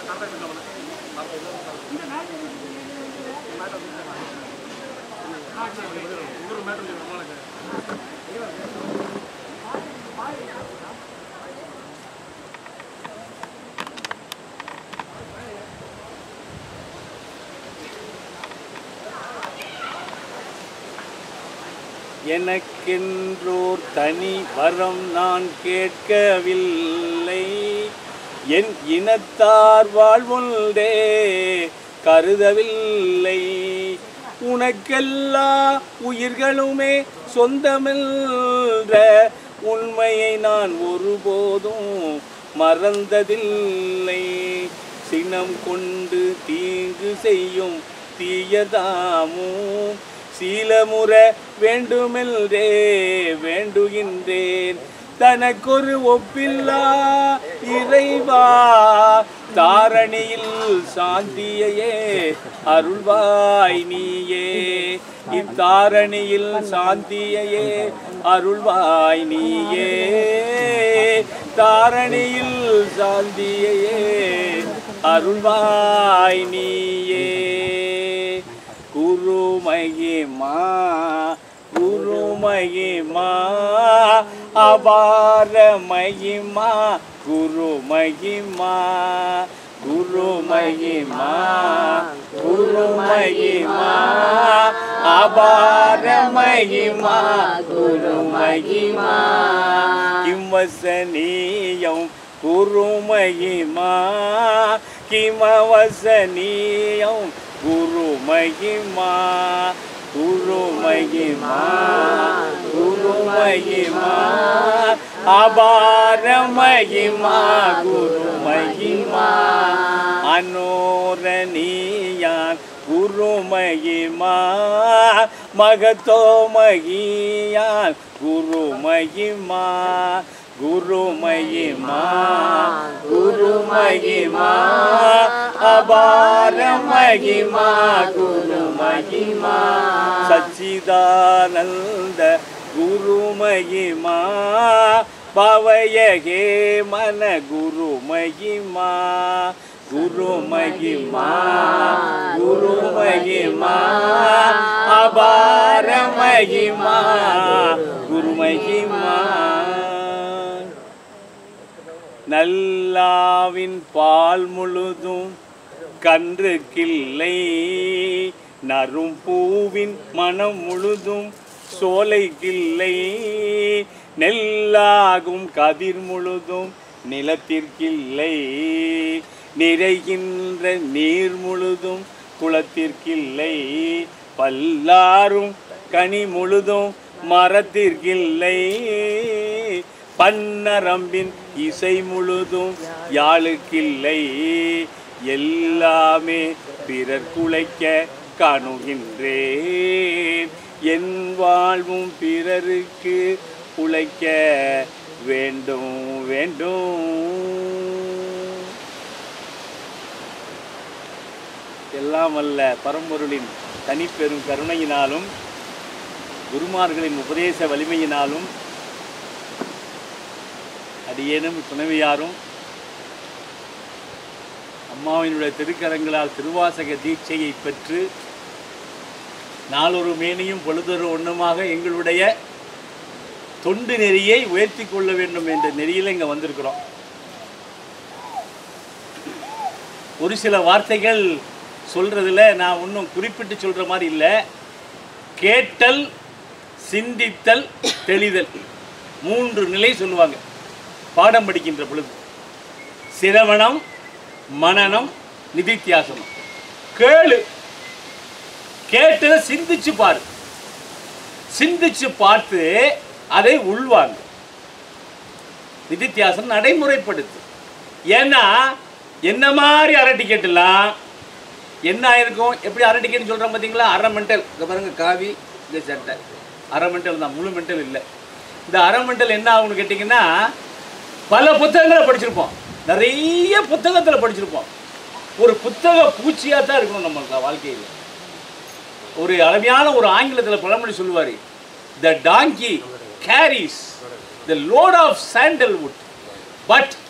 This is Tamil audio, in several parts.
எனக்கென்றோர் தனி வரம் நான் கேட்கவில்லை, என் இனத்தார் வாழ்வொன்றே கருதவில்லை. உனக்கெல்லா உயிர்களுமே சொந்தமென்ற உண்மையை நான் ஒருபோதும் மறந்ததில்லை. சினம் கொண்டு தீங்கு செய்யும் தீயதாமும் சீலமுற வேண்டுமென்றே வேண்டுகின்றேன். தனக்கொரு ஒப்பில்லா இறைவா, தாரணியில் சாந்தியையே அருள்வாய் நீயே. இத்தாரணியில் சாந்தியையே அருள்வாய் நீயே. தாரணியில் சாந்தியையே அருள்வாய் நீயே. குரு மகிமா குரு மகிமா அபார மகிமா குரு மகிமா குரு மகிமா குரு மகிமா அபார மகிமா குரு மகிமா. கிம்வசனீயம் குரு மகிமா கிமவசனீயம் குரு மகிமா குரு மகிமா குரு மகிமா அபார மகிமா குரு மகிமா. அனோரணியான் குரு மகிமா மகத்தோ மகியான் குரு மகிமா குரு மகிமா குரு மகிமா அபார மகிமா குரு மகிமா. சச்சிதானந்த குரு மகிமா பவயகே மன குரு மகிமா குரு மகிமா குரு மகிமா அபார மகிமா குரு மகிமா. நல்லாவின் பால் முழுதும் கன்றுக்கில்லை, நரும் பூவின் மனம் முழுதும் சோலைக்கில்லை. நெல்லாகும் கதிர் முழுதும் நிலத்திற்கில்லை, நிறைகின்ற நீர் முழுதும் குளத்திற்கில்லை. பல்லாரும் கனி முழுதும் மரத்திற்கில்லை, பன்னரம்பின் இசை முழுதும் யாழுக்கில்லை. எல்லாமே பிறர் குலைக்க காணுகின்றேன், என் வாழ்வும் பிறருக்கு உழைக்க வேண்டும் வேண்டும். எல்லாம் அல்ல பரம்பொருளின் தனிப்பெரும் கருணையினாலும் குருமார்களின் உபதேச வலிமையினாலும் அடியேனும் துணைவியாரும் அம்மாவினுடைய திருக்கரங்களால் திருவாசக தீட்சையை பெற்று நாளொரு மேனியும் பொழுதொரு ஒன்றுமாக எங்களுடைய தொண்டு நெறியை உயர்த்தி கொள்ள வேண்டும் என்ற நெறியில் இங்கே வந்திருக்கிறோம். ஒரு சில வார்த்தைகள் சொல்கிறதுல நான் இன்னும் குறிப்பிட்டு சொல்கிற மாதிரி இல்லை. கேட்டல், சிந்தித்தல், தெளிதல், 3 நிலை சொல்லுவாங்க பாடம் படிக்கின்ற பொழுது. சிரவணம், மனனம், நிதித்தியாசனம். கேளு, கேட்டதை சிந்திச்சு பாரு, சிந்திச்சு பார்த்து அதை உள்வாங்க. நிதித்தியாசனம் நடைமுறைப்படுத்து. ஏன்னா என்ன மாதிரி அரட்டி கேட்டலாம் என்ன ஆயிருக்கும்? எப்படி அரட்டி கேட்டு சொல்கிறோம் பார்த்தீங்களா? அரை மெண்டல். இங்கே பாருங்க, காவி இந்த சட்டை அரை மெண்டல் தான், முழு மெண்டல் இல்லை. இந்த அரை மெண்டல் என்ன ஆகும்னு கேட்டிங்கன்னா, பல புத்தகங்களை படிச்சிருப்போம், நிறைய புத்தகத்தில் படிச்சிருப்போம். ஒரு புத்தக பூச்சியாக தான் இருக்கணும் நம்ம வாழ்க்கையில். ஒரு அருமையான ஒரு ஆங்கிலத்தில் பழமொழி சொல்லுவார், the donkey carries the load of sandalwood but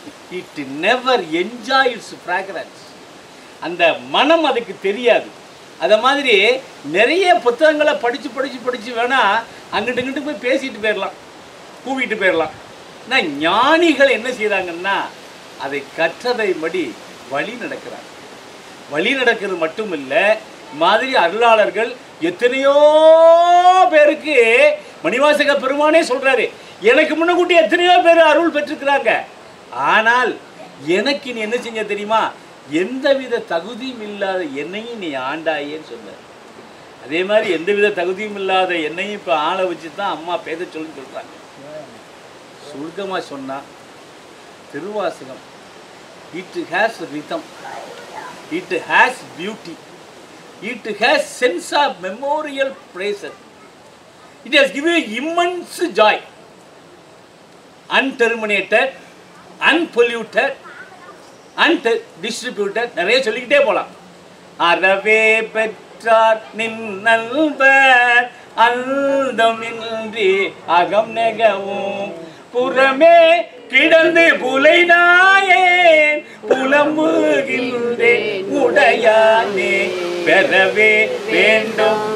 it never enjoy its fragrance. அந்த மனம் அதுக்கு தெரியாது. அதை மாதிரி நிறைய புத்தகங்களை படித்து படித்து படித்து வேணால் அங்கிட்டு இங்கிட்டு போய் பேசிட்டு போயிடலாம், கூவிட்டு போயிடலாம். ஆனால் ஞானிகள் என்ன செய்கிறாங்கன்னா அதை கற்றதை படி வழி நடக்கிறாங்க. வழி நடக்கிறது மட்டும் இல்லை, மாதிரி அருளாளர்கள் எத்தனையோ பேருக்கு மணிவாசக பெருமானே சொல்கிறாரு, எனக்கு முன்னக்கூட்டி எத்தனையோ பேர் அருள் பெற்றிருக்கிறாங்க. ஆனால் எனக்கு நீ என்ன செஞ்ச தெரியுமா, எந்தவித தகுதியும் இல்லாத என்னையும் நீ ஆண்டாயேன்னு சொன்னார். அதே மாதிரி எந்தவித தகுதியும் இல்லாத என்னையும் இப்போ ஆளை வச்சு தான் அம்மா பேச சொல்லுன்னு சொல்கிறாங்க. சுருக்கமாக சொன்னால் Thiruvasagam it has rhythm, it has beauty, it has sense of memorial praises, it has give immense joy, unterminated, unpolluted, distributed, நிறைய சொல்லிக்கிட்டே போகலாம். அறவே பெற்றார் நின்னல்வர் அந்தமின்றி அகம் நெகவும் புறமே கிடந்து புலைநாயேன் புலம்புகின்றேன் உடையானே பெறவே வேண்டும்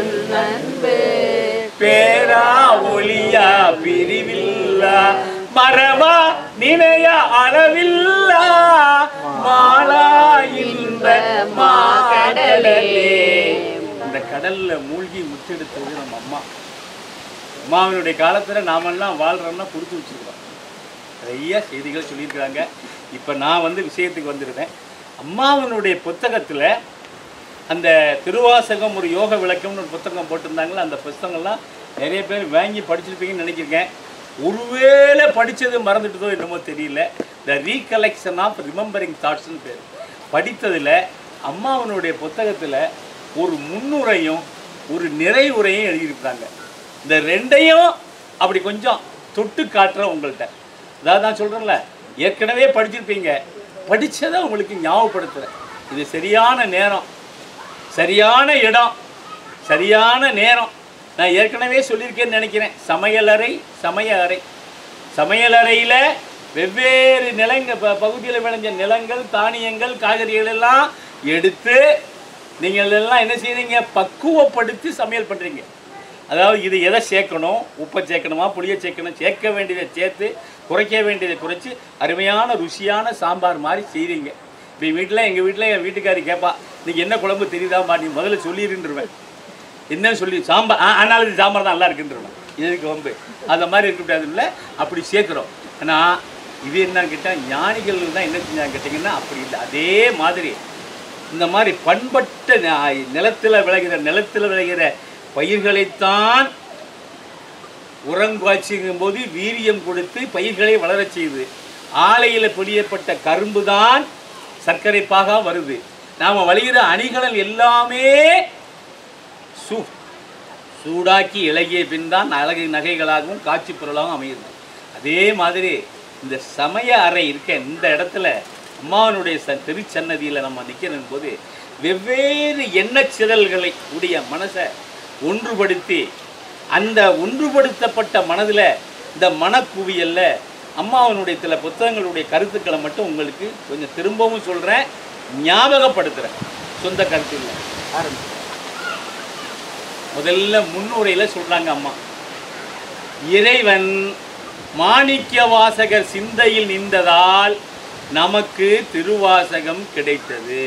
பேரா ஒளியா பிரிவில்லா மரவா நினைய அளவில்லா மாலா இந்த மாகடலே. இந்த கடல்ல மூழ்கி முத்தெடுத்தது நம்ம அம்மா. அம்மாவினுடைய காலத்தில் நாமெல்லாம் வாழ்கிறோம்னா கொடுத்து வச்சுருக்கோம். நிறைய செய்திகள் சொல்லியிருக்கிறாங்க. இப்போ நான் விஷயத்துக்கு வந்துடுவேன். அம்மாவினுடைய புத்தகத்தில் அந்த திருவாசகம் ஒரு யோக விளக்கம்னு ஒரு புத்தகம் போட்டிருந்தாங்களே, அந்த புத்தகங்கள்லாம் நிறைய பேர் வாங்கி படிச்சிருப்பீங்கன்னு நினைக்கிறேன். ஒருவேளை படித்தது மறந்துட்டதோ என்னமோ தெரியல. த ரீகலெக்ஷன் ஆஃப் ரிமெம்பரிங் தாட்ஸ்னு பேர். படித்ததில் அம்மாவனுடைய புத்தகத்தில் ஒரு முன்னுரையும் ஒரு நிறைவுரையும் எழுதியிருக்காங்க. இந்த ரெண்டையும் அப்படி கொஞ்சம் தொட்டு காட்டுறேன் உங்கள்கிட்ட. அதாவது நான் சொல்கிறேன்ல, ஏற்கனவே படிச்சிருப்பீங்க, படித்ததை உங்களுக்கு ஞாபகப்படுத்துகிறேன். இது சரியான நேரம், சரியான இடம், சரியான நேரம். நான் ஏற்கனவே சொல்லியிருக்கேன்னு நினைக்கிறேன். சமையலறை, சமையலறையில் வெவ்வேறு பகுதியில் விளைஞ்ச நிலங்கள், தானியங்கள், காய்கறிகள் எல்லாம் எடுத்து நீங்கள் எல்லாம் என்ன செய்றீங்க, பக்குவப்படுத்தி சமையல் பண்ணுறீங்க. அதாவது இது எதை சேர்க்கணும், உப்பை சேர்க்கணுமா, புளியை சேர்க்கணும், சேர்க்க வேண்டியதை சேர்த்து குறைக்க வேண்டியதை குறைச்சி அருமையான ருசியான சாம்பார் மாதிரி செய்கிறீங்க. இப்போ எங்கள் வீட்டில் என் வீட்டுக்காரி கேட்பா, இன்றைக்கி என்ன குழம்பு தெரியுதாம்மா, நீ முதல்ல சொல்லிடுருவேன். என்ன சொல்லி சாம்பார், ஆனால் இது சாம்பார் தான் நல்லா இருக்குன்றேன். இதுக்கு அந்த மாதிரி இருக்கக்கூடாது இல்லை, அப்படி சேர்க்குறோம். ஆனால் இது என்னன்னு கேட்டால் ஞானிகள் தான் என்ன செஞ்சாங்க கேட்டிங்கன்னா அப்படி இல்லை. அதே மாதிரி இந்த மாதிரி பண்பட்ட நிலத்தில் விளைகிற பயிர்களைத்தான் உரங்காய்ச்சிங்கும் போது வீரியம் கொடுத்து பயிர்களை வளரச் செய்யுது. ஆலையில் பொழியப்பட்ட கரும்பு தான் சர்க்கரை பாகா வருது. நாம் வழிகிற அணிகலன் எல்லாமே சூடாக்கி இலகிய பின் தான் நகைகளாகவும் காட்சி பொருளாகவும் அமையுது. அதே மாதிரி இந்த சமய அறை இருக்க இந்த இடத்துல அம்மாவனுடைய திருச்சன்னதியில் நம்ம நிற்கிற போது வெவ்வேறு எண்ணச்சிதல்களை உடைய மனசை ஒன்றுபடுத்தி அந்த ஒன்றுபடுத்தப்பட்ட மனதில் இந்த மனக்குவியல்ல அம்மாவனுடைய சில புத்தகங்களுடைய கருத்துக்களை மட்டும் உங்களுக்கு கொஞ்சம் திரும்பவும் சொல்கிறேன், ஞாபகப்படுத்துகிறேன். சொந்த கருத்து இல்லை, ஆரம்பிச்சு முதல்ல முன்னுரையில் சொல்கிறாங்க அம்மா, இறைவன் மாணிக்க வாசகர் சிந்தையில் நின்றதால் நமக்கு திருவாசகம் கிடைத்தது.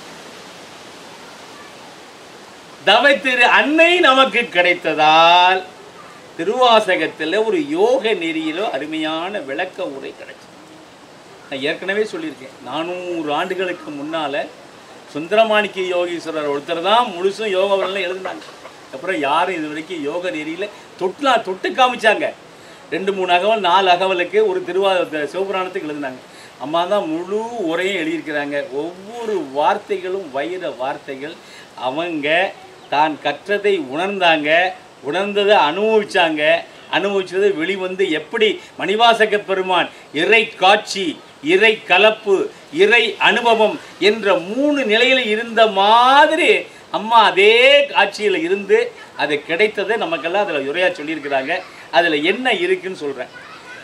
தவை திரு அன்னை நமக்கு கிடைத்ததால் திருவாசகத்தில் ஒரு யோக நெறியிலோ அருமையான விளக்க உரை கிடைச்சது. நான் ஏற்கனவே சொல்லியிருக்கேன், 400 ஆண்டுகளுக்கு முன்னால் சுந்தரமாணிக்க யோகீஸ்வரர் ஒருத்தர் தான் முழுசும் யோக வரலாம் எழுதினாங்க. அப்புறம் யாரும் இது வரைக்கும் யோக நெறியில் தொட்டு காமிச்சாங்க. 2-3 அகவல் 4 அகவலுக்கு ஒரு சிவபுராணத்துக்கு எழுதினாங்க. அம்மா தான் முழு உரையும் எழுதியிருக்கிறாங்க. ஒவ்வொரு வார்த்தைகளும் வைர வார்த்தைகள். அவங்க தான் கற்றதை உணர்ந்தாங்க, உணர்ந்ததை அனுபவிச்சாங்க, அனுபவிச்சதை வெளிவந்து எப்படி மணிவாசக பெருமான் இறை காட்சி, இறை கலப்பு, இறை அனுபவம் என்ற 3 நிலையில் இருந்த மாதிரி அம்மா அதே காட்சியில் இருந்து அது கிடைத்ததை நமக்கெல்லாம் அதில் உரையாக சொல்லியிருக்கிறாங்க. அதில் என்ன இருக்குன்னு சொல்கிறேன்.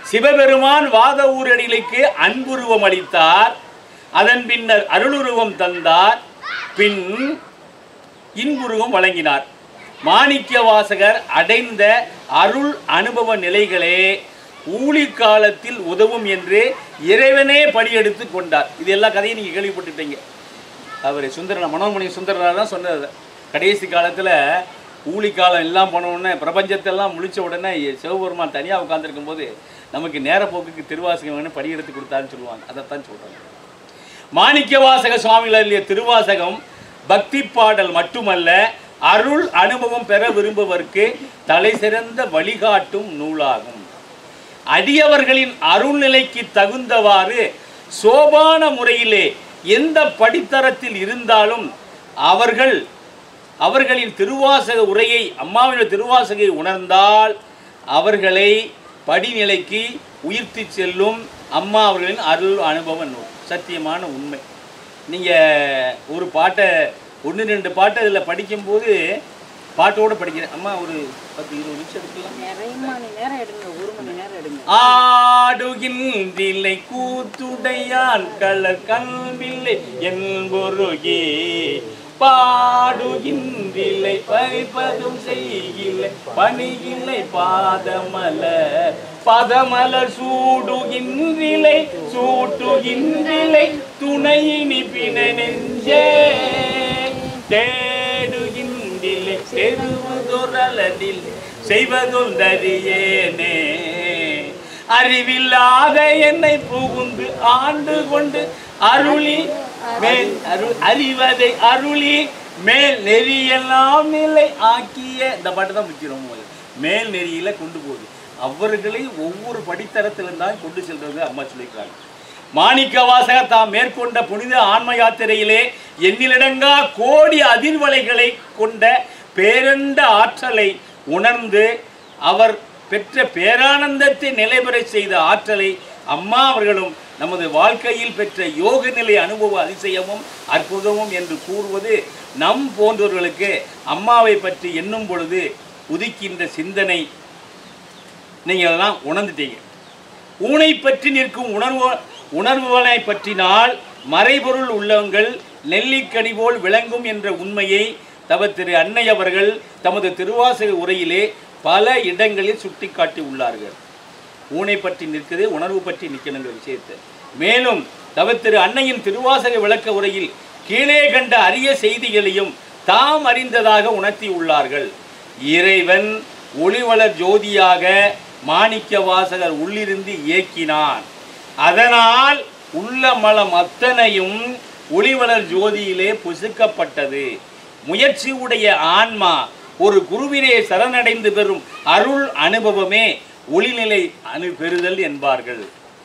சிவபெருமான் வாத ஊரடிகளுக்கு அன்புருவம் அளித்தார். அதன் பின்னர் அருளுருவம் தந்தார். பின் இன்புருவம் வழங்கினார். மாணிக்க வாசகர் அடைந்த அருள் அனுபவ நிலைகளே ஊழி காலத்தில் உதவும் என்று இறைவனே படியெடுத்து கொண்டார். இது எல்லா கதையும் நீங்கள் கேள்விப்பட்டுட்டீங்க. அவர் சுந்தரன் மனோன்மணி சுந்தரனார் தான் சொன்னது. கடைசி காலத்தில் ஊழி காலம் எல்லாம் போன உடனே பிரபஞ்சத்தெல்லாம் முழிச்ச உடனே சிவபெருமான் தனியாக உட்கார்ந்துருக்கும் போது நமக்கு நேரப்போக்குக்கு திருவாசகம் வேணும் படியெடுத்து கொடுத்தாருன்னு சொல்லுவாங்க. அதைத்தான் சொல்கிறாங்க. மாணிக்க வாசக சுவாமிகள் திருவாசகம் பக்தி பாடல் மட்டுமல்ல, அருள் அனுபவம் பெற விரும்புவதற்கு தலை சிறந்த வழிகாட்டும் நூலாகும். அடியவர்களின் அருள்நிலைக்கு தகுந்தவாறு சோபான முறையிலே எந்த படித்தரத்தில் இருந்தாலும் அவர்களின் திருவாசக உரையை அம்மாவின் திருவாசகை உணர்ந்தால் அவர்களை படிநிலைக்கு உயர்த்தி செல்லும் அம்மா அவர்களின் அருள் அனுபவ நூல். சத்தியமான உண்மை. நீங்கள் ஒரு பாட்டை 1-2 பாட்டை இதில் படிக்கும்போது பாட்டோடு படிக்கிறேன். அம்மா ஒரு 10-20 நிமிஷம் எடுக்கலாம். ஆடுகின்றில்லை கூத்துடையான் கலர் கண்பில்லை என்பொருகே பாடுகின்றில்லை பறிப்பதும் செய்கில்லை பணிகில்லை பாதமலர் சூடுகின்றில்லை சூட்டுகின்றில்லை துணையினி பிண நெஞ்சே தேடுகின்றில்லை செருவுதொரலில் செய்வதொன்றறியேனே அறிவில்லாத என்னை புகுந்து ஆண்டு கொண்டு அருளி மேல் அறிவதை அருளி மேல் நெறியெல்லாம் நிலை ஆக்கிய இந்த பாட்டு தான் முக்கியம். மேல் நெறியில கொண்டு போகுது. அவர்களை ஒவ்வொரு படித்தரத்தில்தான் கொண்டு செல்றது அம்மா சொல்லியிருக்காங்க. மாணிக்க வாசகர் தாம் மேற்கொண்ட புனித ஆன்ம யாத்திரையிலே எண்ணிலடங்கா கோடி அதிர்வலைகளை கொண்ட பேரண்ட ஆற்றலை உணர்ந்து அவர் பெற்ற பேரானந்தத்தை நிலைபெற செய்த ஆற்றலை அம்மா அவர்களும் நமது வாழ்க்கையில் பெற்ற யோக நிலை அனுபவ அதிசயமும் அற்புதமும் என்று கூறுவது நம் போன்றவர்களுக்கு அம்மாவை பற்றி எண்ணும் பொழுது உதிக்கின்ற சிந்தனை. நீங்கள் எல்லாம் உணர்ந்துட்டீங்க. ஊனை பற்றி நிற்கும் உணர்வுகளை பற்றினால் மறைபொருள் உள்ளவங்கள் நெல்லிக்கனி போல் விளங்கும் என்ற உண்மையை திரு அன்னை அவர்கள் தமது திருவாசக உரையிலே பல இடங்களில் சுட்டி காட்டி உள்ளார்கள். ஊனை பற்றி நிற்கிறது, உணர்வு பற்றி நிற்கணுங்கிற விஷயத்தை. மேலும் திரு அன்னையின் திருவாசக விளக்க உரையில் கீழே கண்ட அரிய செய்திகளையும் தாம் அறிந்ததாக உணர்த்தி உள்ளார்கள். இறைவன் ஒளிவளர் ஜோதியாக மாணிக்க வாசகர் உள்ளிருந்து இயக்கினான். அதனால் உள்ள மலம் அத்தனையும் ஒளிவளர் ஜோதியிலே புசுக்கப்பட்டது. முயற்சி உடைய ஆன்மா ஒரு குருவிலே சரணடைந்து பெறும் அருள் அனுபவமே ஒளிநிலை பெறுதல் என்பார்கள்.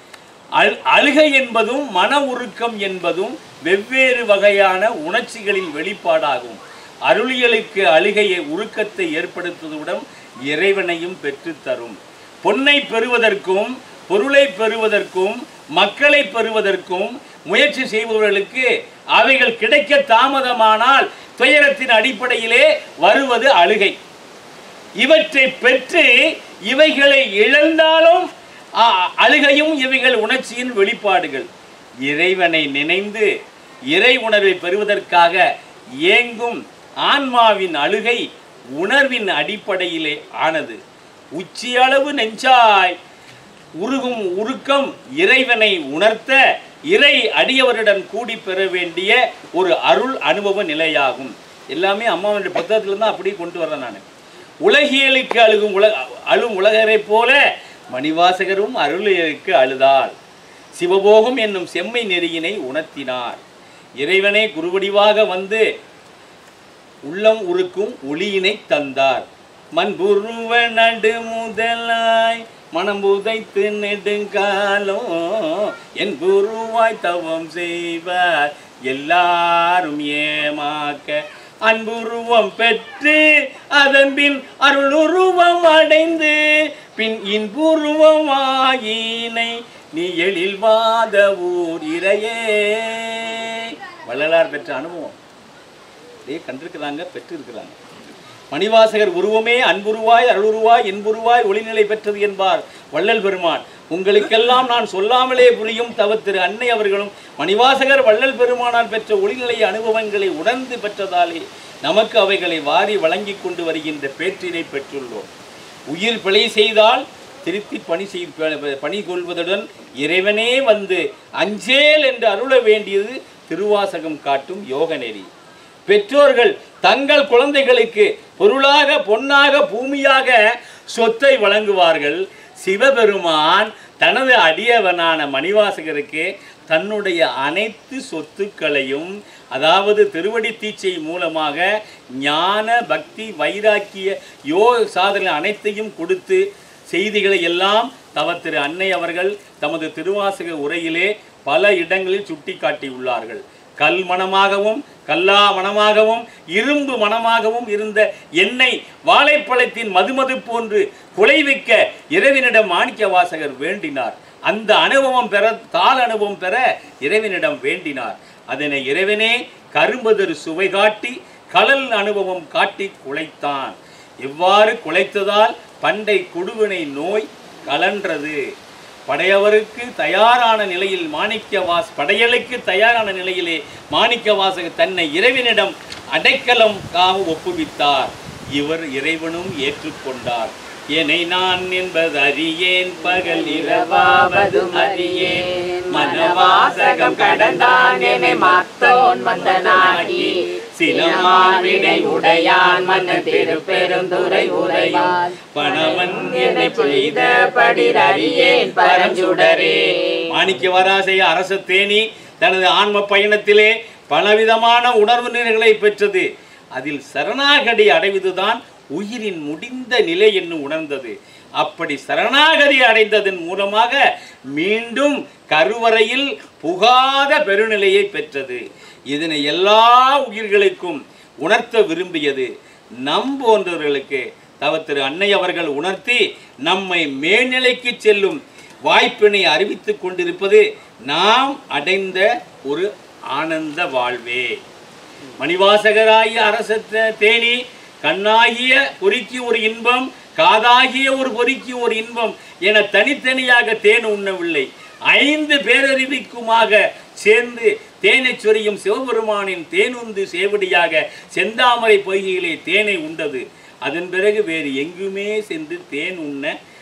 அழுகை என்பதும் மன உருக்கம் என்பதும் வெவ்வேறு வகையான உணர்ச்சிகளின் வெளிப்பாடாகும். அருளியலுக்கு அழுகையை உருக்கத்தை ஏற்படுத்துவதுடன் இறைவனையும் பெற்று தரும். பொன்னை பெறுவதற்கும் பொருளை பெறுவதற்கும் மக்களை பெறுவதற்கும் முயற்சி செய்பவர்களுக்கு அவைகள் கிடைக்க தாமதமானால் துயரத்தின் அடிப்படையிலே வருவது அழுகை. இவற்றை பெற்று இவைகளை இழந்தாலும் அழுகையும் இவைகள் உணர்ச்சியின் வெளிப்பாடுகள். இறைவனை நினைந்து இறை உணர்வை பெறுவதற்காக ஏங்கும் ஆன்மாவின் அழுகை உணர்வின் அடிப்படையிலே ஆனது. உச்சியளவு நெஞ்சாய் உருகும் உருக்கம் இறைவனை உணர்த்த இறை அடியவருடன் கூடி பெற வேண்டிய ஒரு அருள் அனுபவ நிலையாகும். எல்லாமே அம்மாவுடைய புத்தகத்திலிருந்து அப்படியே கொண்டு வரேன் நான். உலகியலுக்கு அழும் உலகரை போல மணிவாசகரும் அருளியலுக்கு அழுதார். சிவபோகம் என்னும் செம்மை நெறியினை உணர்த்தினார். இறைவனை குருவடிவாக வந்து உள்ளம் உருக்கும் ஒளியினை தந்தார். மண்புருவ நடு முதலாய் மனம் புதைத்து நெடுங்காலம் என் குருவாய் தவம் செய்வார் எல்லாரும் ஏமாக்க அன்புருவம் பெற்று அதன் பின் அருளுருவம் அடைந்து பின் இன்புருவம் ஆயினை நீ எழில்வாத ஊர் இறையே. வள்ளலார் பெற்ற அனுபவம் இதே கண்டிருக்கிறாங்க, பெற்று இருக்கிறாங்க. மணிவாசகர் உருவமே அன்புருவாய் அருளுருவாய் இன்புருவாய் ஒளிநிலை பெற்றது என்பார் வள்ளல் பெருமான். உங்களுக்கெல்லாம் நான் சொல்லாமலே புரியும் தவத்திரு அன்னை அவர்களும் மணிவாசகர் வள்ளல் பெருமானார் பெற்ற ஒளிநிலை அனுபவங்களை உணர்ந்து பெற்றதாலே நமக்கு அவைகளை வாரி வழங்கி கொண்டு வருகின்ற பேற்றினை பெற்றுள்ளோம். உயிர் பிழை செய்தால் திருத்தி பணி கொள்வதுடன் இறைவனே வந்து அஞ்சேல் என்று அருள வேண்டியது திருவாசகம் காட்டும் யோக நெறி. பெற்றோர்கள் தங்கள் குழந்தைகளுக்கு பொருளாக பொன்னாக பூமியாக சொத்தை வழங்குவார்கள். சிவபெருமான் தனது அடியவனான மணிவாசகருக்கு தன்னுடைய அனைத்து சொத்துக்களையும், அதாவது திருவடி தீட்சை மூலமாக ஞான பக்தி வைராக்கிய யோக சாதனை அனைத்தையும் கொடுத்து செய்திகளை எல்லாம் தவத்திரு அன்னை அவர்கள் தமது திருவாசக உரையிலே பல இடங்களில் சுட்டி காட்டியுள்ளார்கள். கல் மனமாகவும் கல்லா மனமாகவும் இரும்பு மனமாகவும் இருந்த எண்ணெய் வாழைப்பழத்தின் மதுமது போன்று குலைவிக்க இறைவனிடம் மாணிக்க வாசகர் வேண்டினார். அந்த அனுபவம் பெற, தாள் அனுபவம் பெற இறைவனிடம் வேண்டினார். அதனை இறைவனே கரும்பதொரு சுவை காட்டி கலல் அனுபவம் காட்டி குலைத்தான். எவ்வாறு குலைத்ததால் பண்டை கொடுவினை நோய் கலன்றது. படையவருக்கு தயாரான நிலையில் படையலுக்கு தயாரான நிலையிலே மாணிக்க வாசகர் தன்னை இறைவனிடம் அடைக்கலம் காவு ஒப்புவித்தார். இவர் இறைவனும் ஏற்றுக்கொண்டார். என்னை நான் என்பது அறியேன், பகல் இரவாவதும் அறியேன், மனவாசகம் கடந்தான் என்னை மாத்தோன் மந்தனாகி, சிலமாவினை உடையான் மன்ன திருப்பெருந்துறை உரையான், பணவன் என்னை செய்த படிரறியேன் பரஞ்சுடரே. மாணிக்க வாராசைய அரச தேனி தனது ஆன்ம பயணத்திலே பலவிதமான உணர்வு நிலைகளை பெற்றது. அதில் சரணாகதி அடைவதுதான் உயிரின் முடிந்த நிலை என்று உணர்ந்தது. அப்படி சரணாகதி அடைந்ததன் மூலமாக மீண்டும் கருவறையில் புகாத பெருநிலையை பெற்றது. இதனை எல்லா உயிர்களுக்கும் உணர்த்த விரும்பியது. நம் போன்றவர்களுக்கு தவத்திரு அன்னை அவர்கள் உணர்த்தி நம்மை மேல்நிலைக்கு செல்லும் வாய்ப்பினை அறிவித்துக் கொண்டிருப்பது நாம் அடைந்த ஒரு ஆனந்த வாழ்வே. மணிவாசகராகிய அரச தேனி கண்ணாகிய பொறிக்கு ஒரு இன்பம், காதாகிய ஒரு பொறிக்கு ஒரு இன்பம் என தனித்தனியாக தேன் உண்ணவில்லை. 5 பேரறிவிக்குமாக சேர்ந்து தேனை சொரியும் சிவபெருமானின் தேனுந்து சேவடியாக செந்தாமரை பொய்கையிலே தேனை உண்டது. அதன் பிறகு வேறு எங்குமே சென்று தேன் உண்ண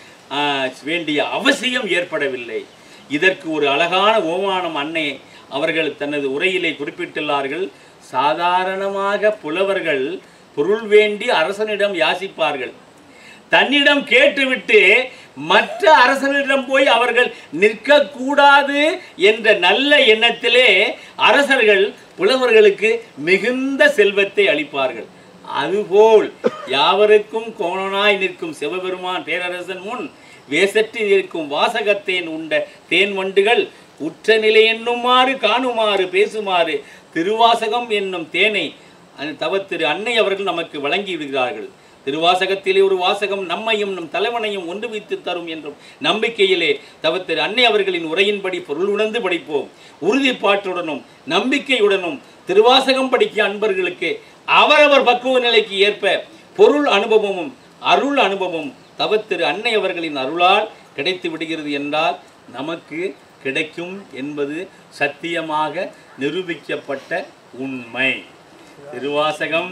வேண்டிய அவசியம் ஏற்படவில்லை. இதற்கு ஒரு அழகான ஓமானம் அன்னை அவர்கள் தனது உரையிலே குறிப்பிட்டுள்ளார்கள். சாதாரணமாக புலவர்கள் பொருள் வேண்டி அரசனிடம் யாசிப்பார்கள். தன்னிடம் கேட்டுவிட்டு மற்ற அரசனிடம் போய் அவர்கள் நிற்கக்கூடாது என்ற நல்ல எண்ணத்திலே அரசர்கள் புலவர்களுக்கு மிகுந்த செல்வத்தை அளிப்பார்கள். அதுபோல் யாவருக்கும் கோணனாய் நிற்கும் சிவபெருமான் பேரரசன் முன் வேசற்றி நிற்கும் வாசகத்தேன் உண்ட தேன் வண்டுகள் உற்ற நிலை என்னுமாறு காணுமாறு பேசுமாறு திருவாசகம் என்னும் தேனை தவத்திரு அன்னை அவர்கள் நமக்கு வழங்கி விடுகிறார்கள். திருவாசகத்திலே ஒரு வாசகம் நம்மையும் நம் தலைவனையும் ஒன்று வைத்து தரும் என்றும் நம்பிக்கையிலே தவத்திரு அன்னை அவர்களின் உரையின்படி பொருள் உணர்ந்து படிப்போம். உறுதிப்பாட்டுடனும் நம்பிக்கையுடனும் திருவாசகம் படிக்க அன்பர்களுக்கு அவரவர் பக்குவ நிலைக்கு ஏற்ப பொருள் அனுபவமும் அருள் அனுபவம் தவத்திரு அன்னை அவர்களின் அருளால் கிடைத்து விடுகிறது என்றால் நமக்கு கிடைக்கும் என்பது சத்தியமாக நிரூபிக்கப்பட்ட உண்மை. திருவாசகம்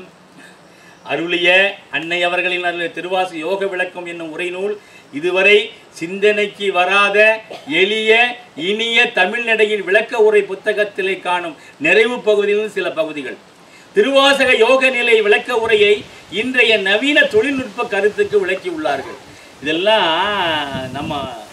அருளிய அன்னை அவர்களின் திருவாசக யோக விளக்கம் என்னும் உரைநூல் இதுவரை சிந்தனைக்கு வராத எளிய இனிய தமிழ்நடையில் விளக்க உரை புத்தகத்திலே காணும் நிறைவு பகுதியில் சில பகுதிகள். திருவாசக யோக நிலை விளக்க உரையை இன்றைய நவீன தொழில்நுட்ப கருத்துக்கு விளக்கி உள்ளார்கள். இதெல்லாம் நம்ம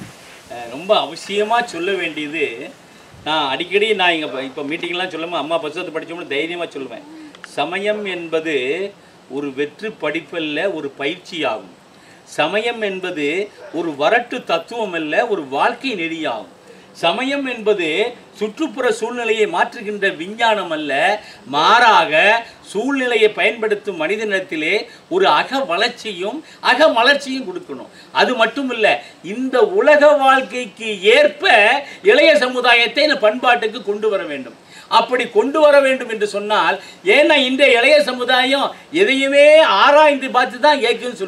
ரொம்ப அவசியமாக சொல்ல வேண்டியது. நான் அடிக்கடி இப்போ மீட்டிங்லாம் சொல்லும்போது அம்மா புத்தகத்தை படித்தோம்னு தைரியமாக சொல்லுவேன். சமயம் என்பது ஒரு வெற்று படிப்பல்ல, ஒரு பயிற்சியாகும். சமயம் என்பது ஒரு வரட்டு தத்துவம் அல்ல, ஒரு வாழ்க்கை நெறியாகும். சமயம் என்பது சுற்றுப்புற சூழ்நிலையை மாற்றுகின்ற விஞ்ஞானம் அல்ல, மாறாக சூழ்நிலையை பயன்படுத்தும் மனிதனிடத்திலே ஒரு அக மலர்ச்சியும் கொடுக்கணும். அது மட்டும் இல்லை, இந்த உலக வாழ்க்கைக்கு ஏற்ப இளைய சமுதாயத்தை இந்த பண்பாட்டுக்கு கொண்டு வர வேண்டும். அப்படி கொண்டு வர வேண்டும் என்று சொன்னால், ஏன்னா இந்த இளைய சமுதாயம் எதையுமே ஆராய்ந்து பார்த்து தான் ஏக்குன்னு சொல்லுது.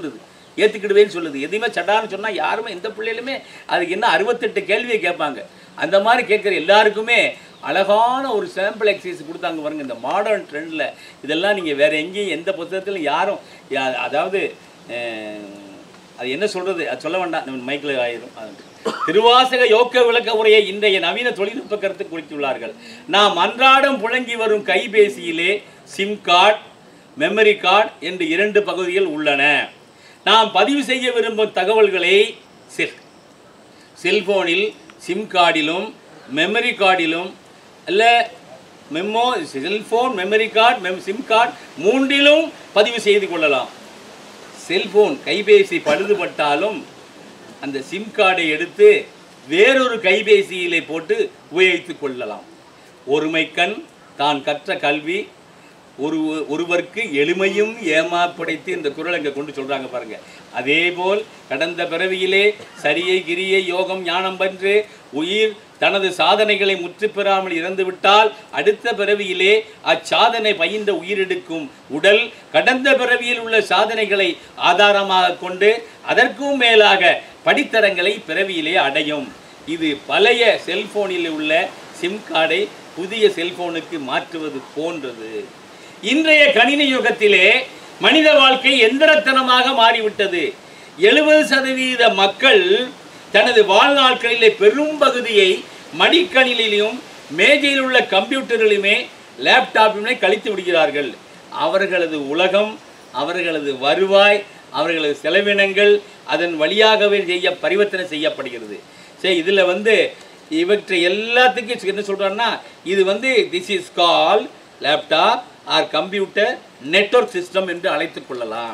ஏற்றுக்கிடுவேன்னு சொல்லுது. எதுவுமே சட்டான்னு சொன்னால் யாருமே எந்த பிள்ளைகளுமே அதுக்கு என்ன 68 கேள்வியை கேட்பாங்க. அந்த மாதிரி கேட்குற எல்லாருக்குமே அழகான ஒரு சாம்பிள் எக்ஸசைஸ் கொடுத்தாங்க பாருங்க. இந்த மாடர்ன் ட்ரெண்டில் இதெல்லாம் நீங்கள் வேறு எங்கேயும் எந்த புத்தகத்திலும் யாரும் அதாவது அது என்ன சொல்கிறது அது சொல்ல வேண்டாம், நம்ம மைக்கில் ஆயிரும். திருவாசக யோக்க விளக்க உரையை இன்றைய நவீன தொழில்நுட்ப கருத்து குறித்துள்ளார்கள். நாம் அன்றாடம் புழங்கி வரும் கைபேசியிலே சிம் கார்டு, மெமரி கார்டு என்று 2 பகுதிகள் உள்ளன. நாம் பதிவு செய்ய விரும்பும் தகவல்களை செல்போனில் சிம் கார்டிலும் மெமரி கார்டிலும் அல்ல cellphone, memory card, SIM card 3லும் பதிவு செய்து கொள்ளலாம். செல்போன் கைபேசி பழுதுபட்டாலும் அந்த சிம் கார்டை எடுத்து வேறொரு கைபேசியிலே போட்டு உபயோகித்து கொள்ளலாம். ஒருமைக்கண் தான் கற்ற கல்வி ஒருவருக்கு எளிமையும் ஏமாப்படைத்து இந்த குறள் அங்கே கொண்டு சொல்கிறாங்க பாருங்க. அதேபோல் கடந்த பிறவியிலே சரியை கிரியை யோகம் ஞானம் பன்று உயிர் தனது சாதனைகளை முற்று பெறாமல் இறந்துவிட்டால் அடுத்த பிறவியிலே அச்சாதனை பயின்ற உயிரெடுக்கும் உடல் கடந்த பிறவியில் உள்ள சாதனைகளை ஆதாரமாக கொண்டு அதற்கும் மேலாக படித்தரங்களை பிறவியிலே அடையும். இது பழைய செல்போனில் உள்ள சிம் கார்டை புதிய செல்போனுக்கு மாற்றுவது போன்றது. இன்றைய கணினி யுகத்திலே மனித வாழ்க்கை எந்திரத்தனமாக மாறிவிட்டது. 70% மக்கள் தனது வாழ்நாட்களிலே பெரும் பகுதியை மடிக்கணினிலும் மேஜையில் உள்ள கம்ப்யூட்டரிலுமே லேப்டாப்பிலுமே கழித்து விடுகிறார்கள். அவர்களது உலகம், அவர்களது வருவாய், அவர்களது செலவினங்கள் அதன் வழியாகவே பரிவர்த்தனை செய்யப்படுகிறது. சரி, இதில் இவற்றை எல்லாத்துக்கும் என்ன சொல்கிறாருன்னா, இது this is call laptop or computer network system என்று அழைத்துக் கொள்ளலாம்.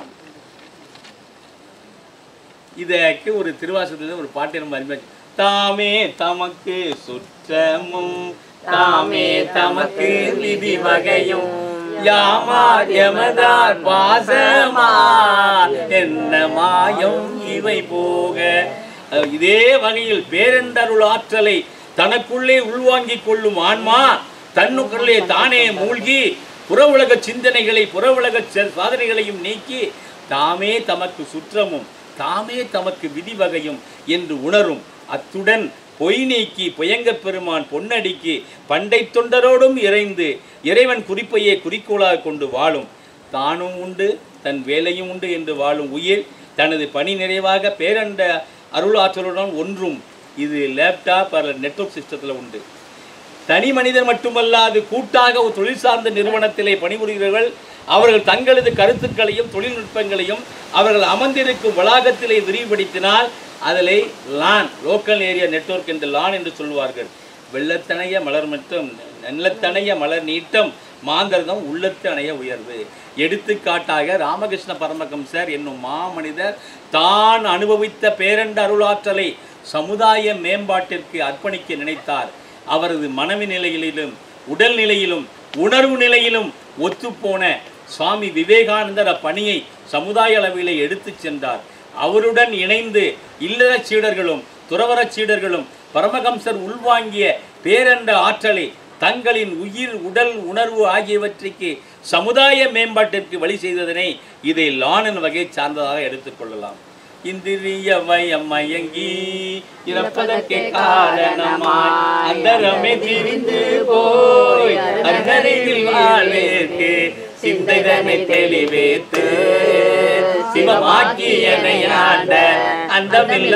இதற்கு ஒரு திருவாசகத்தில் ஒரு பாட்டு நம்ம அறிமுக, தாமே தமக்கு சுற்றமும் தாமே தமக்கு விதி வகையும் யாமார் எமதார் பாசமா என்ன மாயம் இவை போக. இதே வகையில் பேரண்டருள் ஆற்றலை தனக்குள்ளே உள்வாங்கிக் கொள்ளும் ஆன்மா தன்னுக்குள்ளே தானே மூழ்கி புற உலக சிந்தனைகளை புற உலக சாதனைகளையும் நீக்கி தாமே தமக்கு சுற்றமும் தாமே தமக்கு விதி வகையும் என்று உணரும். அத்துடன் பொய் நீக்கி புயங்க பெருமான் பொன்னடிக்கு பண்டை தொண்டரோடும் இறைந்து இறைவன் குறிப்பையே குறிக்கோளாக கொண்டு வாழும். தானும் உண்டு தன் வேலையும் உண்டு என்று வாழும் உயிர் தனது பணி நிறைவாக பேரண்ட அருள் ஆற்றலுடன் ஒன்றும். இது லேப்டாப் அல்லது நெட்வொர்க் சிஸ்டத்தில் உண்டு. தனி மனிதர் மட்டுமல்லாது கூட்டாக ஒரு தொழில் சார்ந்த நிறுவனத்திலே பணிபுரிகிறவர்கள் அவர்கள் தங்களது கருத்துக்களையும் தொழில்நுட்பங்களையும் அவர்கள் அமர்ந்திருக்கும் வளாகத்திலே விரிவுபடுத்தினால் அதிலே லான் லோக்கல் ஏரியா நெட்வொர்க் என்று லான் என்று சொல்வார்கள். வெள்ளத்தனைய மலர் மற்றும் நல்லத்தனைய மலர் நீட்டம் மாந்தர்தம் உள்ளத்து அணைய உயர்வு. எடுத்துக்காட்டாக ராமகிருஷ்ண பரமஹம்சர் என்னும் மாமனிதர் தான் அனுபவித்த பேரண்ட அருளாற்றலை சமுதாய மேம்பாட்டிற்கு அர்ப்பணிக்க நினைத்தார். அவரது மனவி நிலையிலும் உடல் நிலையிலும் உணர்வு நிலையிலும் ஒத்துப்போன சுவாமி விவேகானந்தர் அப்பணியை சமுதாய அளவிலே எடுத்து சென்றார். அவருடன் இணைந்து இல்லற சீடர்களும் துறவர சீடர்களும் பரமஹம்சர் உள்வாங்கிய பேரண்ட ஆற்றலை தங்களின் உயிர் உடல் உணர்வு ஆகியவற்றிற்கு சமுதாய மேம்பாட்டிற்கு வழி செய்ததனை இதை லானின் வகை சார்ந்ததாக எடுத்துக்கொள்ளலாம். இந்திரிய மயங்கி இறப்பதற்கே காரணமாய் அந்தரமே திரிந்து போய் அருணரில் வாழ்வேற்கு சிந்தைதனை தெளிவேத்து சிவமாக்கியனை ஆண்ட அந்தமில்ல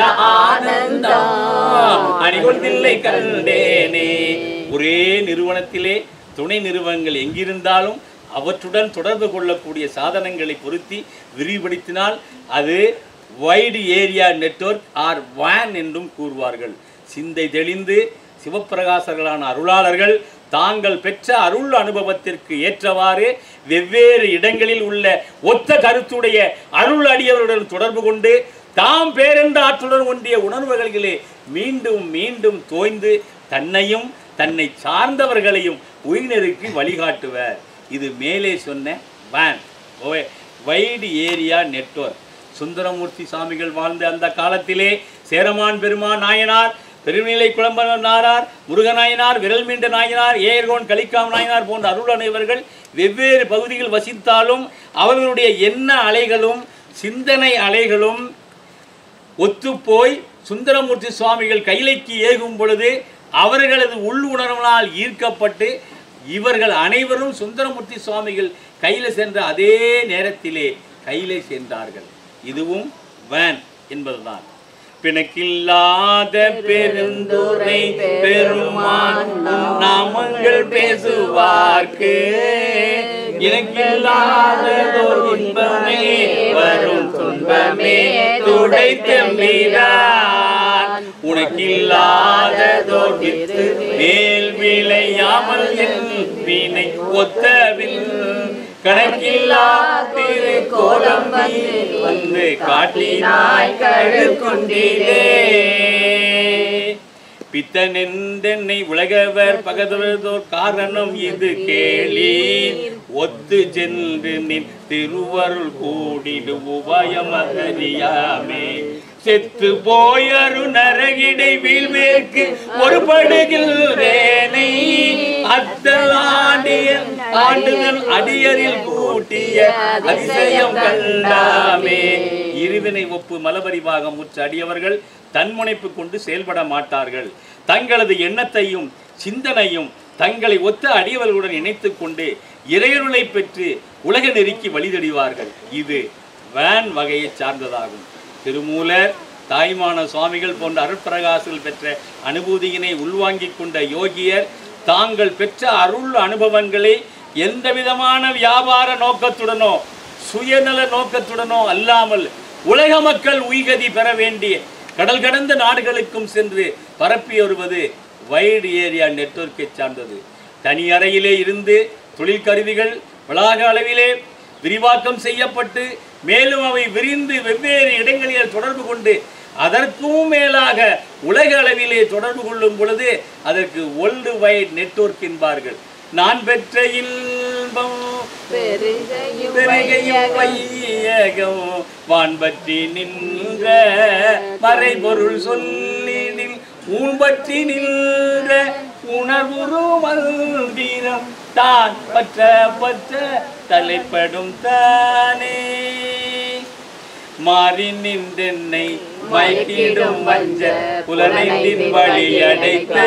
ஆனந்தம் அணிகொண்டில்லை கண்டேனே. ஒரே நிறுவனத்திலே துணை நிறுவனங்கள் எங்கிருந்தாலும் அவற்றுடன் தொடர்பு கொள்ளக்கூடிய சாதனங்களை பொருத்தி விரிவுபடுத்தினால் அது வைடு ஏரியா நெட்வொர்க் ஆர் வான் என்றும் கூறுவார்கள். சிந்தை தெளிந்து சிவப்பிரகாசர்களான அருளாளர்கள் தாங்கள் பெற்ற அருள் அனுபவத்திற்கு ஏற்றவாறு வெவ்வேறு இடங்களில் உள்ள ஒத்த கருத்துடைய அருள் அடியவருடன் தொடர்பு கொண்டு தாம் பேரென்ற ஆற்றுடன் ஒன்றிய உணர்வுகளிலே மீண்டும் மீண்டும் தோய்ந்து தன்னையும் தன்னை சார்ந்தவர்களையும் உயிரினருக்கு வழிகாட்டுவர். இது மேலே சொன்ன வான் வைடு ஏரியா நெட்வொர்க். சுந்தரமூர்த்தி சுவாமிகள் வாழ்ந்த அந்த காலத்திலே சேரமான் பெருமான் நாயனார், பெருநிலை குழம்பர் நாரார், முருகநாயனார், விரல் மீண்ட நாயனார், ஏர்கோன் கலிக்காம் நாயனார் போன்ற அருள் அனைவர்கள் வெவ்வேறு பகுதிகள் வசித்தாலும் அவர்களுடைய எண்ண அலைகளும் சிந்தனை அலைகளும் ஒத்துப்போய் சுந்தரமூர்த்தி சுவாமிகள் கைலைக்கு ஏகும் பொழுது அவர்களது உள் உணர்வினால் ஈர்க்கப்பட்டு இவர்கள் அனைவரும் சுந்தரமூர்த்தி சுவாமிகள் கையில சென்ற அதே நேரத்திலே கையிலே சென்றார்கள். இதுவும் வேன் என்பதுதான். பிணக்கில்லாத பெருந்துரை பெருமான் நாமங்கள் பேசுவார்க்கு எனக்கில்லாததோர் இன்பமே வரும் துன்பமே துடைத்தம்பிரான் உனக்கில்லாததோர் வித்து மேல் விளையாமல் என் வினை ஒத்தவில் கணக்கில்லா திரு கோலம் வந்து காட்டினாய் கழுக்குண்டிலே பித்தனெந்தென்னை உலகவர் பகதோர் காரணம் இது கேளீர் ஒத்து சென்று நின் திருவருள் கூடிடு உபயமகரியாமே செத்து போயரு நரகிடை வீழ்வேற்கு ஒரு படுகின்றேனை அத்தல் ஆண்டுதல் அடியரில் கூட்டிய அதிசயம் கண்டாமே. இருவினை ஒப்பு மலபரிவாகம் முற்ற அடியவர்கள் தன்முனைப்பு கொண்டு செயல்பட மாட்டார்கள். தங்களது எண்ணத்தையும் சிந்தனையும் தங்களை ஒத்த அடியவர்களுடன் இணைத்துக் கொண்டு இறையருளை பெற்று உலக நெருக்கி வழிதடிவார்கள். இது வேன் வகையை சார்ந்ததாகும். திருமூலர் தாய்மான சுவாமிகள் போன்ற அருட்பிரகாசிகள் பெற்ற அனுபூதியினை உள்வாங்கிக் கொண்ட யோகியர் தாங்கள் பெற்ற அருள் அனுபவங்களை எந்த விதமான வியாபார நோக்கத்துடனோ சுயநல நோக்கத்துடனோ அல்லாமல் உலக மக்கள் உய்கதி பெற வேண்டிய கடல் கடந்த நாடுகளுக்கும் சென்று பரப்பி வருவது வைடு ஏரியா நெட்வொர்க்கை சார்ந்தது. தனி அறையிலே இருந்து தொழில் கருவிகள் வளாக அளவிலே விரிவாக்கம் செய்யப்பட்டு மேலும் அவை விரிந்து வெவ்வேறு இடங்களில் தொடர்பு கொண்டு அதற்கும் மேலாக உலக அளவிலே தொடர்பு கொள்ளும் பொழுது அதற்கு வேர்ல்டு வைட் நெட்வொர்க் என்பார்கள். நான் பெற்ற இன்பம் வையகம் வான்பற்றி நின்ற மறைபொருள் சொல்லினில் ஊன்பற்றி நின்ற உணர்வுரு மந்திரம் தான் பற்ற பற்ற தலைப்படும் தானே மாறி நின்றென்னை மயக்கிடும் வஞ்ச புலனைந்தின் வழி அடைத்து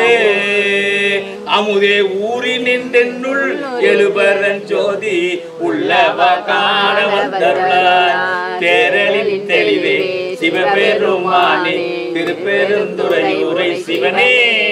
அமுதே ஊறி நின்றென்னுள் எழுபரன் ஜோதி உள்ளவ காண வந்தருளாய் தேரலின் தெளிவே சிவபெருமானே திருப்பெருந்துறை உரை சிவனே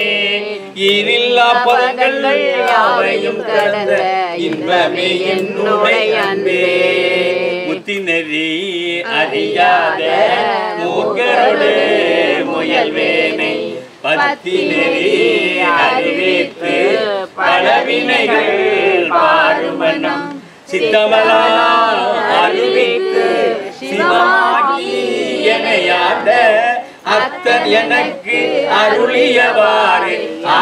ஈரில்லா பதங்கள் யாவையும் கடந்த இன்பமே என்னுடைய அன்பே முத்தி நெறி அறியாத மூர்க்கரோடு முயல்வேனை பத்தி நெறி அறிவித்து பலவினைகள் பாருமனம் சித்தமலா அறிவித்து சிவாகி எனையாத அத்தன் எனக்கு அருளியவாறு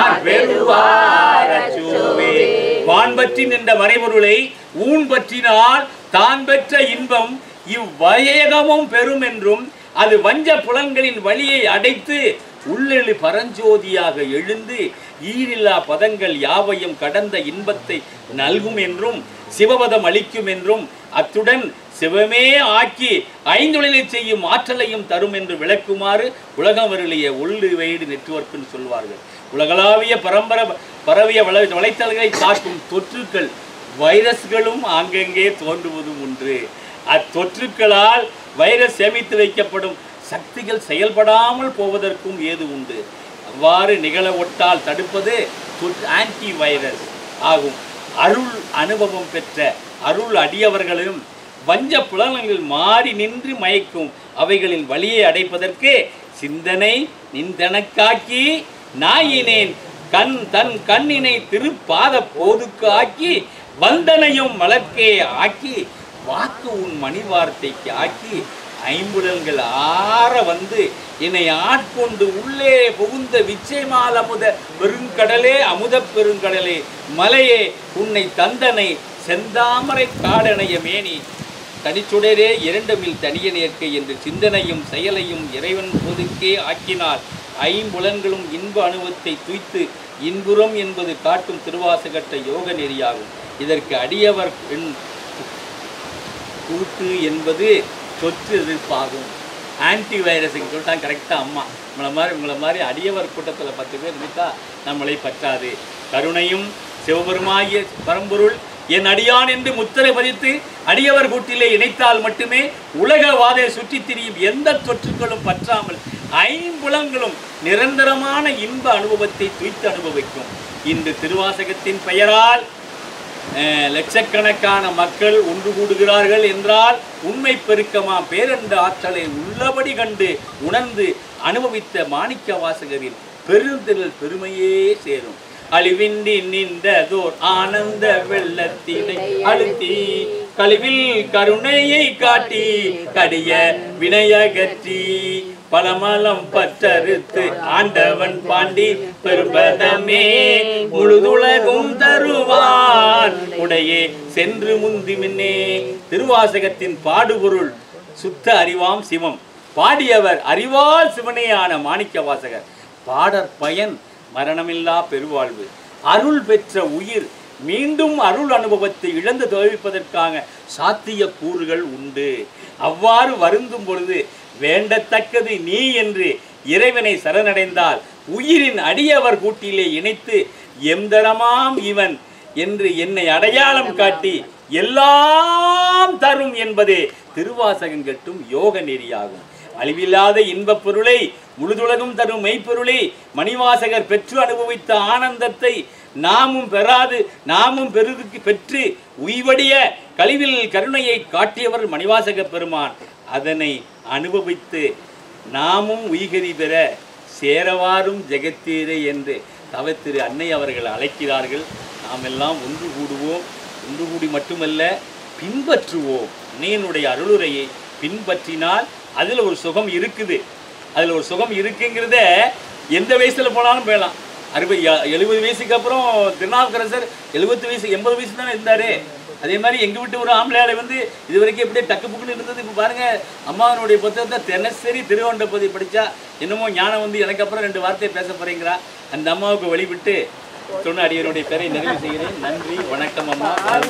ஆர்வெருவாரச்சுவே வான் பற்றி நின்ற மறைபொருளை ஊன் பற்றினால் தான் பெற்ற இன்பம் இவ்வையகமும் பெறும் என்றும் அது வஞ்ச புலன்களின் வழியை அடைத்து உள்ளெழு பரஞ்சோதியாக எழுந்து ஈரில்லா பதங்கள் யாவையும் கடந்த இன்பத்தை நல்கும் என்றும் சிவபதம் அளிக்கும் என்றும் அத்துடன் சிவமே ஆக்கி ஐந்தொழிலை செய்யும் ஆற்றலையும் தரும் என்று விளக்குமாறு உலகம் வருளிய வேர்ல்டு வைடு நெட்வொர்க்னு சொல்வார்கள். உலகளாவிய பரவிய வலைத்தளங்களை தாக்கும் தொற்றுக்கள் வைரஸ்களும் ஆங்கங்கே தோன்றுவதும் ஒன்று. அத்தொற்றுக்களால் வைரஸ் சேமித்து வைக்கப்படும் சக்திகள் செயல்படாமல் போவதற்கும் ஏது உண்டு. அவ்வாறு நிகழ ஒட்டால் தடுப்பது ஆன்டி வைரஸ் ஆகும். அருள் அனுபவம் பெற்ற அருள் அடியவர்களும் வஞ்ச புலன்கள் மாறி நின்று மயக்கும் அவைகளின் வழியை அடைப்பதற்கு சிந்தனை நின்றனக்காக்கி நாயினேன் கண் தன் கண்ணினை திருப்பாத போதுக்கு ஆக்கி வந்தனையும் மலர்க்கே ஆக்கி வாக்கு உன் மணி வார்த்தைக்கு ஆக்கி ஐம்புலன்கள் ஆற வந்து என்னை ஆட்கொண்டு உள்ளே புகுந்த விச்சயமால் அமுத பெருங்கடலே அமுத பெருங்கடலே மலையே உன்னை தந்தனை செந்தாமரை காடனைய மேனி தனிச்சுடரே இரண்டுமில் தனிய நேர்க்கை என்று சிந்தனையும் செயலையும் இறைவன் பொதுக்கே ஆக்கினார். ஐம்புலன்களும் இன்ப அனுபவத்தை துய்த்து இன்புறம் என்பது காட்டும் திருவாசகட்ட யோக நெறியாகும். இதற்கு அடியவர் பெண் கூட்டு என்பது தொற்று எதிர்ப்பாகும். ஆன்டி வைரஸுக்கு சொல்லிட்டாங்க கரெக்டாக அம்மா. உங்களை மாதிரி அடியவர் கூட்டத்தில் 10 பேர் இருந்தா நம்மளை பற்றாது. கருணையும் சிவபெருமாகிய பரம்பொருள் என் அடியான் என்று முத்திரை பதித்து அடியவர் கூட்டிலே இணைத்தால் மட்டுமே உலகவாதை சுற்றி திரியும் எந்த தொற்றுகளும் பற்றாமல் 5 புலங்களும் நிரந்தரமான இன்ப அனுபவத்தை துய்த்து அனுபவிக்கும். இன்று திருவாசகத்தின் பெயரால் லட்சக்கணக்கான மக்கள் ஒன்று கூடுகிறார்கள் என்றால் உண்மை பெருக்கமா பேரண்ட ஆற்றலை உள்ளபடி கண்டு உணர்ந்து அனுபவித்த மாணிக்க வாசகரின் பெருந்திரள் பெருமையே சேரும். அழிவின்றி நின்றதோர் ஆனந்த வெள்ளத்தினை அழுத்தி கழிவில் கருணையை காட்டி கடிய வினையகற்றி பலமலம் பற்றறுத்து ஆண்டவன் பாண்டி பெரும்பதமே முழுதுலகும் தருவான் உடையே சென்று முந்தி மின்னே. திருவாசகத்தின் பாடுபொருள் சுத்த அறிவாம் சிவம். பாடியவர் அறிவால் சிவனேயான மாணிக்க வாசகர். பாடற் பயன் மரணமில்லா பெருவாழ்வு. அருள் பெற்ற உயிர் மீண்டும் அருள் அனுபவத்தை இழந்து தவிர்ப்பதற்காக சாத்திய கூறுகள் உண்டு. அவ்வாறு வருந்தும் பொழுது வேண்டத்தக்கது நீ என்று இறைவனை சரணடைந்தால் உயிரின் அடியவர் கூட்டிலே இணைத்து எந்தரமாம் இவன் என்று என்னை அடையாளம் காட்டி எல்லாம் தரும் என்பதே திருவாசகம் கட்டும் யோக நெறியாகும். அழிவில்லாத இன்பப் பொருளை முழுதுலகும் தரும் மெய்ப்பொருளை மணிவாசகர் பெற்று அனுபவித்த ஆனந்தத்தை நாமும் பெற்று உய்வடிய கழிவில் கருணையை காட்டியவர் மணிவாசக பெருமான். அதனை அனுபவித்து நாமும் உய்கதி பெற சேரவாரும் ஜெகத்தீரே என்று தவத்திரு அன்னை அவர்கள் அழைக்கிறார்கள். நாம் எல்லாம் ஒன்று கூடுவோம். ஒன்று கூடி மட்டுமல்ல, பின்பற்றுவோம். அன்னையினுடைய அருளுரையை பின்பற்றினால் அதில் ஒரு சுகம் இருக்குது. அதில் ஒரு சுகம் இருக்குங்கிறத எந்த வயசில் போனாலும் போயலாம். 70 வயசுக்கு அப்புறம் திருநாவுக்கரசர் 70 வயசு 80 வயசு தானே இருந்தார். அதே மாதிரி எங்கள் வீட்டு ஒரு ஆம்பளையாளை இது வரைக்கும் எப்படியே டக்கு புக்குன்னு இருந்தது. இப்போ பாருங்கள், அம்மாவனுடைய புத்தகத்தை தினசரி திருவண்டபதி படித்தா என்னமோ ஞானம் எனக்கு அப்புறம் 2 வார்த்தையை பேச போகிறீங்களா. அந்த அம்மாவுக்கு வழிவிட்டு சொன்ன அடியனுடைய பேரை நிறைவு செய்கிறேன். நன்றி, வணக்கம் அம்மா.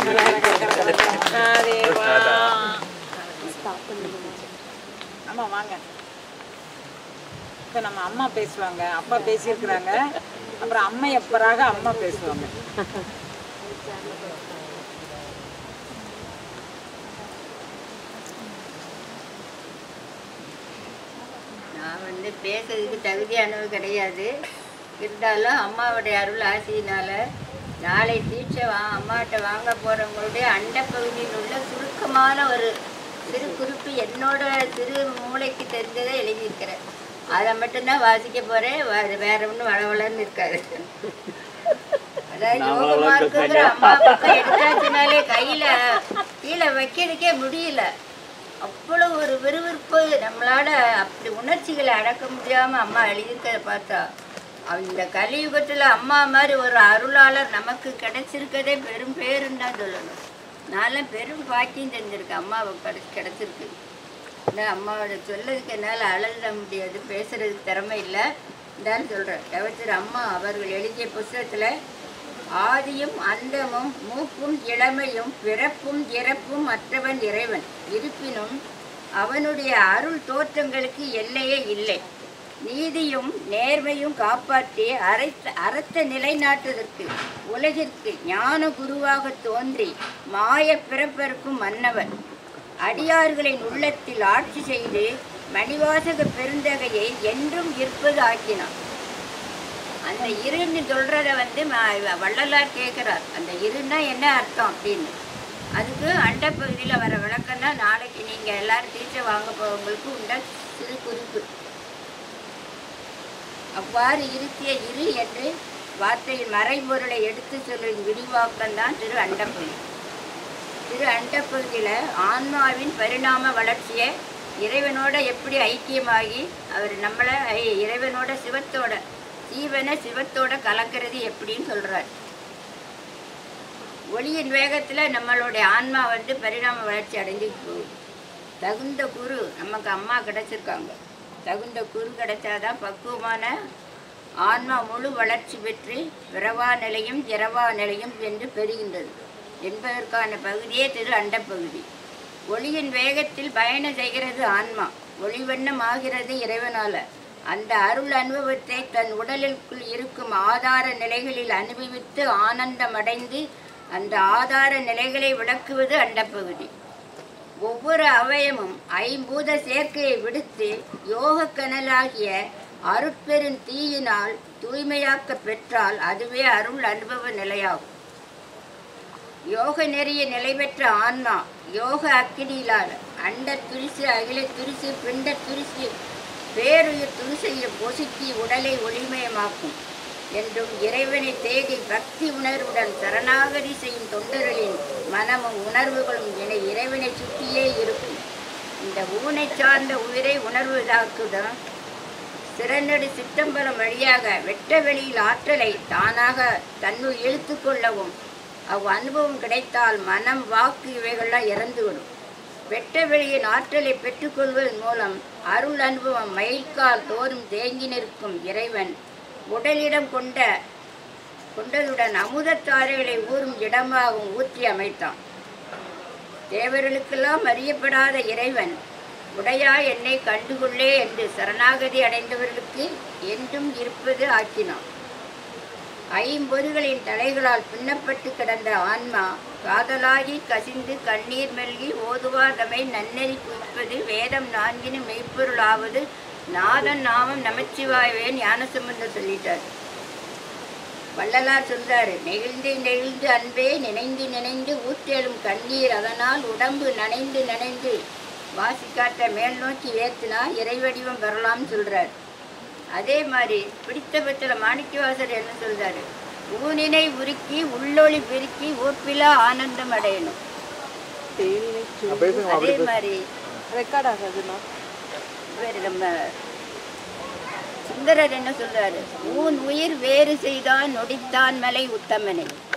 அம்மா வாங்க. இப்போ நம்ம அம்மா பேசுவாங்க, அப்பா பேசியிருக்கிறாங்க, அப்புறம் அம்மா எப்பராக அம்மா பேசுவாங்க. நான் பேசுறதுக்கு தகுதியானது கிடையாது. இருந்தாலும் அம்மாவுடைய அருள் ஆசையினால் நாளை தீட்சை அம்மாட்ட வாங்க போகிறவங்களுடைய அண்டப்பகுதியில் உள்ள சுருக்கமான ஒரு சிறு குறிப்பு என்னோட சிறு மூளைக்கு தெரிஞ்சதை எழுதியிருக்கிறேன். அதை மட்டும்தான் வாசிக்க போகிறேன். வேற ஒன்றும் வளவளன்னு இருக்காது. அதாவது யோக மார்க்குங்கிற அம்மா பக்கம் எடுத்தாச்சுனாலே கையில் கீழே வைக்கிறதுக்கே முடியல. அவ்வளோ ஒரு விறுவிறுப்பு. நம்மளால் அப்படி உணர்ச்சிகளை அடக்க முடியாமல் அம்மா எழுதியிருக்கிறத பார்த்தா அந்த கலியுகத்தில் அம்மா மாதிரி ஒரு அருளாளர் நமக்கு கிடைச்சிருக்கதே பெரும் பேருன்னு தான் சொல்லணும். நான்லாம் பெரும் பாக்கியம் தெரிஞ்சிருக்கேன். அம்மாவை கிடச்சிருக்கு. இந்த அம்மாவோட சொல்லதுக்கு என்னால் அழக முடியாது, பேசுகிறதுக்கு திறமை இல்லை. இதான்னு சொல்கிறேன். தவிர்த்து அம்மா அவர்கள் எழுதிய புத்தகத்தில் ஆதியும் அந்தமும் மூப்பும் இளமையும் பிறப்பும் இறப்பும் மற்றவன் இறைவன் இருப்பினும் அவனுடைய அருள் தோற்றங்களுக்கு எல்லையே இல்லை. நீதியும் நேர்மையும் காப்பாற்றி அறத்தை நிலைநாட்டுவதற்கு உலகிற்கு ஞான குருவாக தோன்றி மாய பிறப்பருக்கும் மன்னவன் அடியார்களின் உள்ளத்தில் ஆட்சி செய்து மணிவாசக பெருந்தகையை என்றும் இருப்பது ஆக்கினான். அந்த இருன்னு சொல்கிறத வள்ளலார் கேட்குறார். அந்த இருன்னா என்ன அர்த்தம் அப்படின்னு. அதுக்கு அண்டப்பகுதியில் வர விளக்கம்னா நாளைக்கு நீங்கள் எல்லோரும் தீட்சை வாங்க போகிறவங்களுக்கு உண்ட சிறு குறிப்பு. அவ்வாறு இருத்திய இரு என்று வார்த்தையின் மறைபொருளை எடுத்து சொல்லும் விரிவாக்கம்தான் திரு அண்டப்பகுதி. திரு அண்டப்பகுதியில் ஆன்மாவின் பரிணாம வளர்ச்சியை இறைவனோட எப்படி ஐக்கியமாகி அவர் நம்மளை இறைவனோட சிவத்தோட ஜீவனை சிவத்தோட கலக்கிறது எப்படின்னு சொல்கிறார். ஒளியின் வேகத்தில் நம்மளுடைய ஆன்மா பரிணாம வளர்ச்சி அடைஞ்சு போகுது. தகுந்த குரு நமக்கு அம்மா கிடச்சிருக்காங்க. தகுந்த குரு கிடைச்சாதான் பக்குவமான ஆன்மா முழு வளர்ச்சி பெற்று பிறவா நிலையும் இரவா நிலையும் என்று பெறுகின்றது என்பதற்கான பகுதியே திரு அண்டப்பகுதி. ஒளியின் வேகத்தில் பயணம் செய்கிறது ஆன்மா. ஒளிவண்ணம் ஆகிறது இறைவனால. அந்த அருள் அனுபவத்தை தன் உடலுக்குள் இருக்கும் ஆதார நிலைகளில் அனுபவித்து ஆனந்தமடைந்து அந்த ஆதார நிலைகளை விளக்குவது அண்டப்பகுதி. ஒவ்வொரு அவயமும் ஐம்பூத சேர்க்கையை விடுத்து யோக கனலாகிய அருட்பெரும் தீயினால் தூய்மையாக்க பெற்றால் அதுவே அருள் அனுபவ நிலையாகும். யோக நெறிய நிலை பெற்ற ஆன்மா யோக அக்கினியிலால் அண்ட துரிசு, அகில துரிசு, பிண்ட துரிசு, பேருயிர் துரிசையும் பொசுக்கி உடலை ஒளிமயமாக்கும் என்றும் இறைவனை தேடி பக்தி உணர்வுடன் சரணாகதி செய்யும் தொண்டர்களின் மனமும் உணர்வுகளும் என இறைவனை சுற்றியே இருக்கும். இந்த ஊனை சார்ந்த உயிரை உணர்வதாக்குதான் சிறநடு சித்தம்பலம் வழியாக வெட்ட வெளியில் ஆற்றலை தானாக தன்னுள் இழுத்து கொள்ளவும் அவ்வனுபவம் கிடைத்தால் மனம், வாக்கு இவைகள்லாம் இறந்துவிடும். வெட்ட வெளியின் ஆற்றலை பெற்றுக்கொள்வதன் மூலம் அருள் அனுபவம் மயில்கால் தோறும் தேங்கி நிற்கும் இறைவன் உடலிடம் கொண்டதுடன் அமுதத்தாரைகளை ஊறும் இடமாகவும் ஊற்றி அமைத்தான். தேவர்களுக்கெல்லாம் அறியப்படாத இறைவன் உடையா என்னை கண்டுகொள்ளே என்று சரணாகதி அடைந்தவர்களுக்கு என்றும் இருப்பது ஆக்கினான். ஐம்பொறிகளின் தலைகளால் பின்னப்பட்டு கிடந்த ஆன்மா காதலாகி கசிந்து கண்ணீர் மெல்கி ஓதுவாதமை நன்னெறி குவிப்பது வேதம் நான்கினும் மெய்ப்பொருளாவது நாதன் நாமம் நமச்சிவாயவே ஞானசம்பந்தர் சொல்லிட்டார். வள்ளலார் சொல்றாரு, நெகிழ்ந்து நெகிழ்ந்து அன்பே நினைந்து நினைந்து ஊற்றெழும் கண்ணீர் அதனால் உடம்பு நனைந்து நனைந்து வாசிக்காட்ட மேல் நோக்கி ஏற்றினா இறைவடிவம் பெறலாம்னு சொல்றார். அதே மாதிரி பிடித்த பத்திர மாணிக்கவாசர் என்ன சொல்றாரு, ஊனினை உருக்கி உள்ளொளி பெருக்கி ஊர்ப்பிலா ஆனந்தம் அடையணும். அதே மாதிரி நம்ம சுந்தரர் என்ன சொல்றாரு, ஊன் உயிர் வேறு செய்தான் நொடித்தான் மலை உத்தமனை.